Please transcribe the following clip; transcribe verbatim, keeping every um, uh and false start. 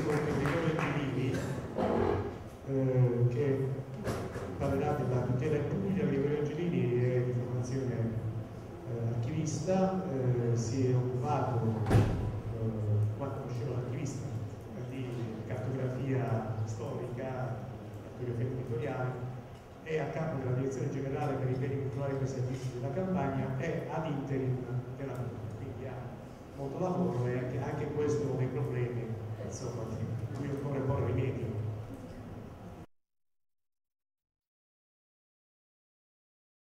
con Enrico Giulini, eh, che parlerà della tutela in Puglia. Enrico Giulini è di formazione eh, archivista, eh, si è occupato, eh, quando conoscevo l'archivista, di cartografia storica, cartografia territoriale, è a capo della direzione generale per i beni culturali e paesaggistici della Campania e ad interim della Puglia, quindi ha molto lavoro e anche, anche questo uno dei problemi insomma, di cui